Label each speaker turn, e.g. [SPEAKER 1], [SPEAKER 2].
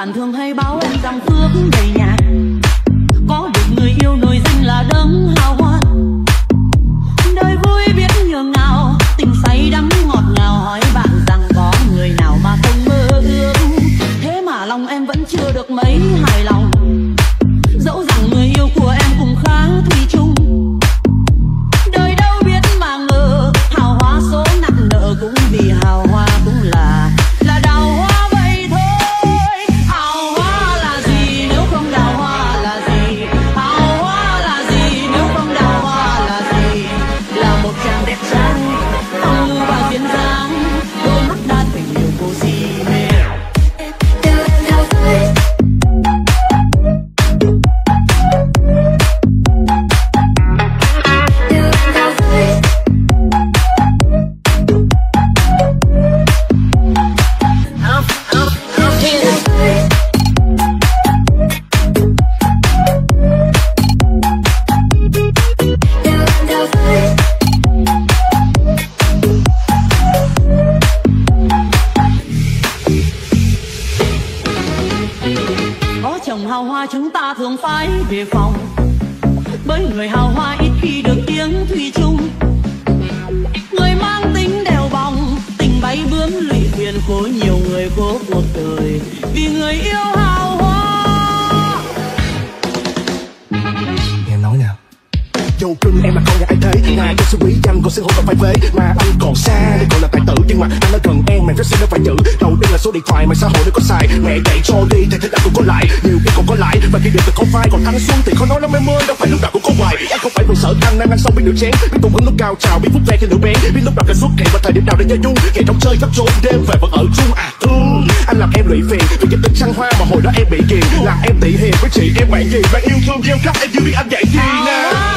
[SPEAKER 1] bạn thường hay báo em rằng phước đầy nhà, có được người yêu nổi danh là đấng hào hoa. Đời vui biết nhường nào, tình say đắm ngọt ngào, hỏi bạn rằng có người nào mà không mơ ước. Thế mà lòng em vẫn chưa được mấy hài lòng, dẫu rằng người yêu của em cũng khá thủy chung. Đời đâu biết mà ngờ, hào hoa số nặng nợ cũng vì hào hoa cũng là đào hoa vậy thôi. Hào hoa là gì nếu không đào hoa là gì? Hào hoa là gì nếu không đào hoa là gì? Là một chàng đẹp trai, phong lưu và duyên dáng, đôi mắt đan tình yêu cô si mê. Có chồng hào hoa chúng ta thường phải đề phòng, bởi người hào hoa ít khi được tiếng thủy chung. Người mang tính đèo bòng, tình bay bướm lụy thuyền, khổ nhiều người khổ cuộc đời vì người yêu hào hoa.
[SPEAKER 2] Nghe nói nè, vô cưng em là con nhà ai thế, ngài cho sự quý danh còn xưng hô còn phải vế, mà anh còn xa để gọi là tài tử, nhưng mà anh ở gần em mẹ rất xin nó phải giữ. Đầu tiên là số điện thoại mà xã hội nó có xài, mẹ dạy cho đi thì thế nào cũng có lại, nhiều khi còn có lại, và khi được từ không phai còn thắng xuân thì khó nói lắm em ơi, đâu phải lúc nào cũng có hoài. Em không phải vừa sợ ăn ăn xong biết được chén, biết tung hứng lúc cao trào, biết phút ve khi nửa bén, biết lúc nào cần xuất hiện và thời điểm nào để giao du, ngày trong chơi khắp trốn đêm về vẫn ở chung. Anh làm em lụy phiền vì cái tình trăng hoa mà hồi đó em bị ghiền, làm em tị hiền với chị em bạn gì, bạn yêu thương gieo khắc em chưa biết anh dạy gì nè.